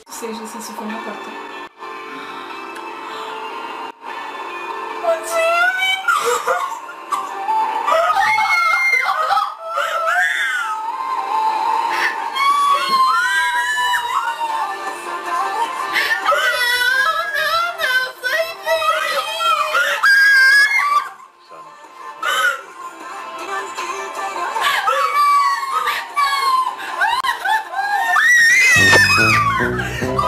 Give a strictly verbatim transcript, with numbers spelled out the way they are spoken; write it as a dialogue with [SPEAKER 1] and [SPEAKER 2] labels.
[SPEAKER 1] Seja, se isso for minha porta.
[SPEAKER 2] Thank you.